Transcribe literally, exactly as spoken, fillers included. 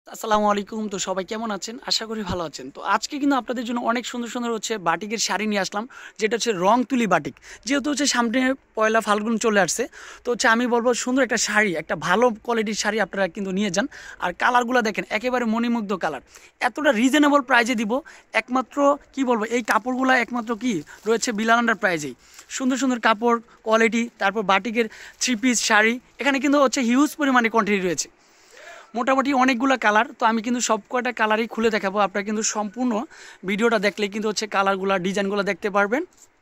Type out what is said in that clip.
আসসালামু আলাইকুম। তো সবাই কেমন আছেন? আশা করি ভালো আছেন। তো আজকে কিন্তু আপনাদের জন্য অনেক সুন্দর, সুন্দর হচ্ছে বাটিকের শাড়ি নিয়ে আসলাম। যেটা হচ্ছে রং তুলি বাটিক। যেহেতু হচ্ছে সামনে পয়লা ফাল্গুন চলে আসছে। তো হচ্ছে আমি বলব সুন্দর একটা শাড়ি, একটা ভালো কোয়ালিটির শাড়ি আপনারা কিন্তু নিয়ে যান। আর কালারগুলা দেখেন একেবারে মণিমুগ্ধ কালার। এতটা রিজনেবল প্রাইজে দিব। একমাত্র কি বলবো এই কাপড়গুলা একমাত্র কি রয়েছে বিলাল আন্ডার প্রাইজেই। সুন্দর, সুন্দর কাপড় কোয়ালিটি, তারপর বাটিকের থ্রি পিস শাড়ি। এখানে কিন্তু হচ্ছে হিউজ পরিমাণে কোয়ান্টিটি রয়েছে। মোটামুটি অনেকগুলো কালার। তো আমি কিন্তু সব কয়টা কালারই খুলে দেখাবো। আপনারা কিন্তু সম্পূর্ণ ভিডিওটা দেখলে কিন্তু হচ্ছে কালারগুলো ডিজাইনগুলো দেখতে পারবেন।